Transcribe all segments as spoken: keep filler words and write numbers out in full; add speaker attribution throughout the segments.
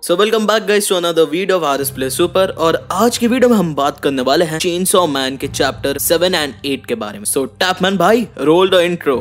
Speaker 1: So welcome back guys to another video of RS play super. और आज की video में हम बात करने वाले हैं चेनसॉ मैन के चैप्टर सेवन एंड एट के बारे में। सो टैपमैन भाई roll the intro.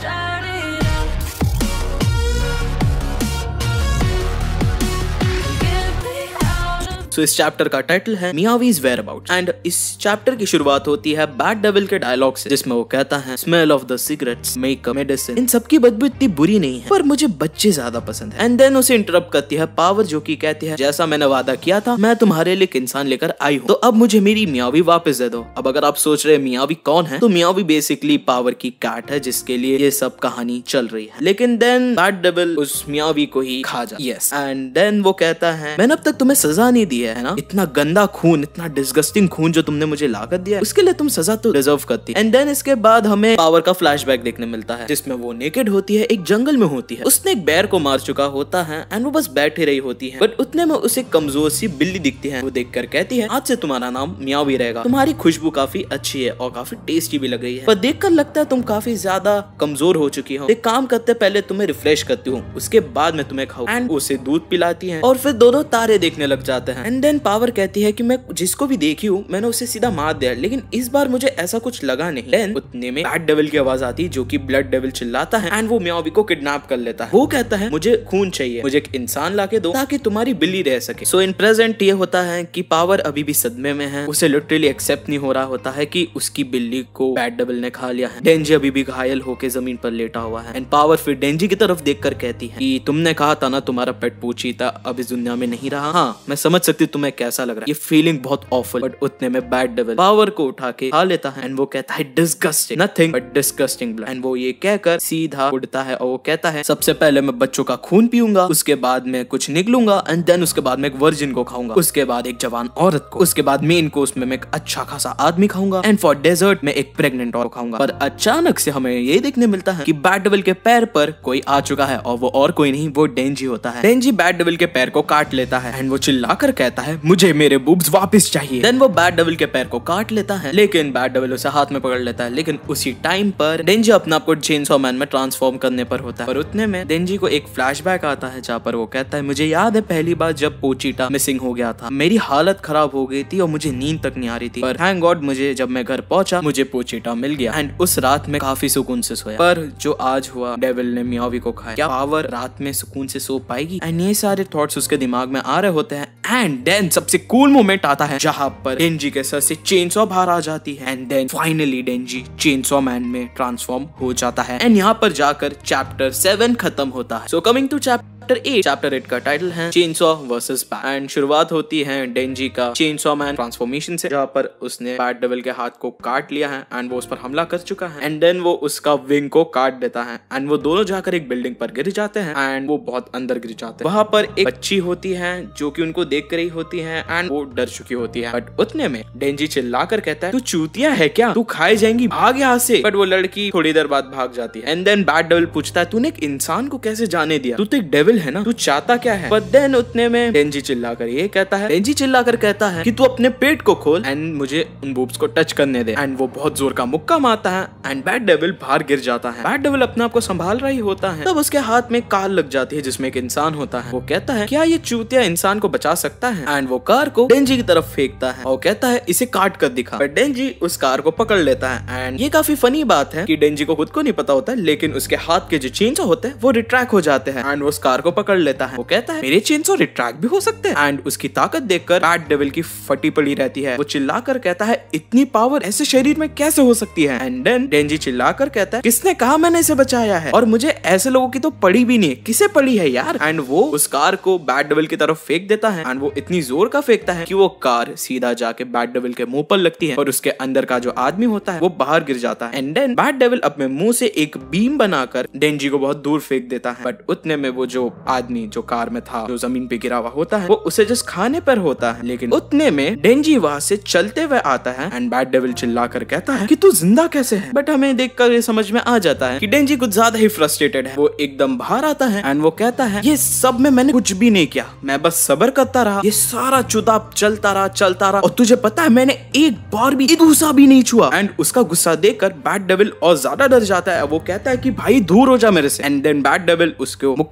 Speaker 1: So so, इस चैप्टर का टाइटल है मियावीज वेयरअबाउट्स एंड इस चैप्टर की शुरुआत होती है बैड डेविल के डायलॉग से, जिसमें वो कहता है smell of the cigarettes make a medicine. इन सबकी बदबू इतनी बुरी नहीं है पर मुझे बच्चे ज्यादा पसंद है। एंड देन उसे इंटरप्ट करती है पावर, जो कि कहती है जैसा मैंने वादा किया था मैं तुम्हारे लिए एक इंसान लेकर आई हूँ, तो अब मुझे मेरी मियावी वापस दे दो। अब अगर आप सोच रहे मियावी कौन है, तो मियावी बेसिकली पावर की कैट है जिसके लिए ये सब कहानी चल रही है। लेकिन देन बैड डेविल उस मियावी को ही खा जाता है। यस, एंड देन वो कहता है मैंने अब तक तुम्हें सजा नहीं दी है ना, इतना गंदा खून, इतना डिस्गस्टिंग खून जो तुमने मुझे लाकर दिया है, उसके लिए तुम सजा तो डिजर्व करती। एंड देन इसके बाद हमें पावर का फ्लैशबैक देखने मिलता है, जिसमें वो नेकेड होती है, एक जंगल में होती है, उसने एक बेर को मार चुका होता है एंड वो बस बैठे रही होती है। बट उतने में उसे कमजोर सी बिल्ली दिखती है। वो देखकर कहती है आज से तुम्हारा नाम मियावी रहेगा, तुम्हारी खुशबू काफी अच्छी है और काफी टेस्टी भी लग रही है, पर देखकर लगता है तुम काफी ज्यादा कमजोर हो चुकी हो। एक काम करते पहले तुम्हें रिफ्रेश करती हूँ, उसके बाद में तुम्हें खाऊं। एंड उसे दूध पिलाती है और फिर दोनों तारे देखने लग जाते हैं। एंड देन पावर कहती है कि मैं जिसको भी देखी हूँ मैंने उसे सीधा मार दिया, लेकिन इस बार मुझे ऐसा कुछ लगा नहीं। देन उतने में बैड डेविल की आवाज आती है, जो कि ब्लड डेविल चिल्लाता है एंड वो मियावी को किडनैप कर लेता है। वो कहता है मुझे खून चाहिए, मुझे एक इंसान लाके दो ताकि तुम्हारी बिल्ली रह सके। सो इन प्रेजेंट ये होता है कि पावर अभी भी सदमे में है, उसे लिटरली एक्सेप्ट नहीं हो रहा होता है कि उसकी बिल्ली को बैड डेविल ने खा लिया है। डेंजी अभी भी घायल होकर जमीन पर लेटा हुआ है एंड पावर फिर डेंजी की तरफ देखकर कहती है कि तुमने कहा था ना तुम्हारा पेट पूछीता अब इस दुनिया में नहीं रहा। हाँ मैं समझ सकती हूँ तुम्हें कैसा लग रहा है, ये फीलिंग बहुत ऑफुल। बट उतने में बैड डेविल पावर को उठा के खा लेता है एंड वो कहता है disgusting, nothing but disgusting blood. And वो ये कहकर सीधा उड़ता है और वो कहता है सबसे पहले मैं बच्चों का खून पीऊंगा, उसके बाद मैं कुछ निकलूंगा एंड देन उसके बाद मैं एक वर्जिन को खाऊंगा, उसके बाद एक जवान औरत को, उसके बाद मेन कोर्स में मैं एक अच्छा खासा आदमी खाऊंगा एंड फॉर डेजर्ट में एक प्रेग्नेंट औरत खाऊंगा। पर अचानक से हमें ये देखने मिलता है कि बैड डेविल के पैर पर कोई आ चुका है और वो और कोई नहीं, वो डेंजी होता है। डेंजी बैड डेविल के पैर को काट लेता है एंड वो चिल्लाकर कहता है मुझे मेरे बूब्स वापस चाहिए। देन वो बैड डेविल के पैर को काट लेता है, लेकिन बैड डेविल उसे हाथ में पकड़ लेता है। लेकिन उसी टाइम पर डेंजी अपना आपको चेनसॉ मैन में ट्रांसफॉर्म करने पर होता है। पर उतने में डेंजी को एक फ्लैशबैक आता है, जहाँ पर वो कहता है मुझे याद है पहली बार जब पोचीटा मिसिंग हो गया था, मेरी हालत खराब हो गई थी और मुझे नींद तक नहीं आ रही थी, पर थैंक गॉड मुझे जब मैं घर पहुंचा मुझे पोचीटा मिल गया एंड उस रात में काफी सुकून से सोया। पर जो आज हुआ डेविल ने मियावी को खाया, क्या पावर रात में सुकून से सो पाएगी? एंड ये सारे थॉट्स उसके दिमाग में आ रहे होते हैं। एंड देन सबसे कूल मोमेंट आता है जहाँ पर डेंजी के सर से चेनसॉ बाहर आ जाती है and then finally Denji chainsaw man में ट्रांसफॉर्म हो जाता है एंड यहाँ पर जाकर चैप्टर सेवन खत्म होता है। So coming to chapter eight. Chapter eight का टाइटल है चेनसॉ वर्सेस बैड एंड शुरुआत होती है डेंजी का चेनसॉ मैन ट्रांसफॉर्मेशन से, जहाँ पर उसने बैड डेविल के हाथ को काट लिया है एंड वो उस पर हमला कर चुका है एंड देन वो उसका विंग को काट देता है एंड वो दोनों जाकर एक बिल्डिंग पर गिर जाते हैं एंड वो बहुत अंदर गिर जाते हैं। वहाँ पर एक बच्ची होती है जो कि उनको देख कर रही होती है एंड वो डर चुकी होती है। बट उतने में डेंजी चिल्लाकर कहता है तू चूतिया है क्या, तू खाई जाएंगी, भाग यहाँ से। बट वो लड़की थोड़ी देर बाद भाग जाती है एंड देन बैड डेविल पूछता है तूने एक इंसान को कैसे जाने दिया, तू तो एक डेविल है ना, तू चाहता क्या है? बट देन उतने में डेंजी चिल्लाकर ये कहता है डेंजी चिल्लाकर कहता है कि तू अपने पेट को खोल एंड मुझे उन बूब्स को टच करने दे। एंड वो बहुत जोर का मुक्का मारता है एंड बैड डेविल बाहर गिर जाता है। बैड डेविल अपने आप को संभाल रही होता है, तब उसके हाथ में कार लग जाती है जिसमें एक इंसान होता है। वो कहता है क्या ये चूतिया इंसान को बचा सकता है? एंड वो कार को डेंजी की तरफ फेंकता है और कहता है इसे काट कर दिखा। बट डेंजी उस कार को पकड़ लेता है एंड ये काफी फनी बात है कि डेंजी को खुद को नहीं पता होता है, लेकिन उसके हाथ के जो चेनसॉ होते हैं वो रिट्रैक्ट हो जाते हैं एंड वो उस कार को पकड़ लेता है। वो कहता है मेरे चेनसॉ रिट्रैक्ट भी हो सकते हैं एंड उसकी ताकत देखकर बैड डेविल की फटी पड़ी रहती है। वो चिल्लाकर कहता है इतनी पावर ऐसे शरीर में कैसे हो सकती है? एंड देन डेंजी चिल्लाकर कहता है किसने कहा मैंने इसे बचाया है, और मुझे ऐसे लोगों की तो पड़ी भी नहीं, किसे पड़ी है यार? एंड वो उस कार को बैड डेविल की तरफ फेंक देता है एंड वो इतनी जोर का फेंकता है कि वो कार सीधा जाके बैड डेविल के मुंह पर लगती है और उसके अंदर का जो आदमी होता है वो बाहर गिर जाता है। एंड देन बैड डेविल अपने मुंह से एक बीम बनाकर डेंजी को बहुत दूर फेंक देता है। बट उतने में वो जो आदमी जो कार में था, जो जमीन पे गिरा हुआ होता है, वो उसे जस्ट खाने पर होता है। लेकिन उतने में डेंजी वहां से चलते हुए आता है एंड बैड डेविल चिल्लाकर कहता है कि तू जिंदा कैसे है? बट हमें देखकर ये समझ में आ जाता है कि डेंजी कुछ ज्यादा ही फ्रस्ट्रेटेड है। वो एकदम बाहर आता है एंड वो कहता है ये सब में मैंने कुछ भी नहीं किया, मैं बस सब्र करता रहा, ये सारा चुदाब चलता रहा चलता रहा और तुझे पता है मैंने एक बार भी दूसरा भी नहीं छुआ। एंड उसका गुस्सा देखकर बैड डेविल और ज्यादा डर जाता है। वो कहता है कि भाई दूर हो जा मेरे से। एंड देन बैड डेविल उसको मुक्का मारता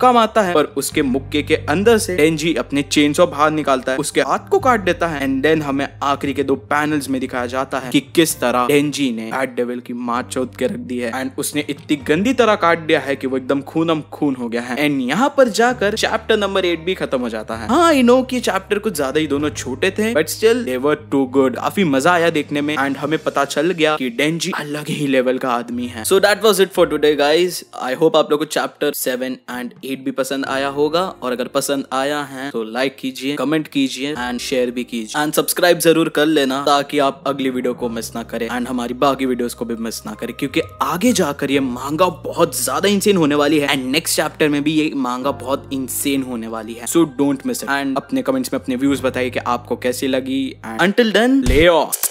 Speaker 1: है और उसके मुक्के के अंदर से डेंजी अपने चेनसॉ बाहर निकालता है, उसके हाथ को काट देता है एंड देन हमें आखिरी के दो पैनल्स में दिखाया जाता है कि किस तरह डेंजी ने बैड डेविल की मां चौथ के रख दी है एंड उसने इतनी गंदी तरह काट दिया है कि वो एकदम खूनम खून हो गया है। एंड यहाँ पर जाकर चैप्टर नंबर एट भी खत्म हो जाता है। हाँ आई नो कि चैप्टर कुछ ज्यादा ही दोनों छोटे थे but still they were too good. काफी मजा आया देखने में एंड हमें पता चल गया कि डेंजी अलग ही लेवल का आदमी है। So that was it for today guys. I hope आप लोगों को चैप्टर सेवन एंड एट भी पसंद आया होगा और अगर पसंद आया है तो लाइक कीजिए, कमेंट कीजिए एंड शेयर भी कीजिए एंड सब्सक्राइब जरूर कर लेना ताकि आप अगली वीडियो को मिस ना करें एंड हमारी बाकी वीडियोस को भी मिस ना करें, क्योंकि आगे जाकर ये मांगा बहुत ज्यादा इंसेन होने वाली है एंड नेक्स्ट चैप्टर में भी ये मांगा बहुत इंसेन होने वाली है। So don't miss it and अपने कमेंट्स में अपने व्यूज बताइए कि आपको कैसी लगी and until then lay of.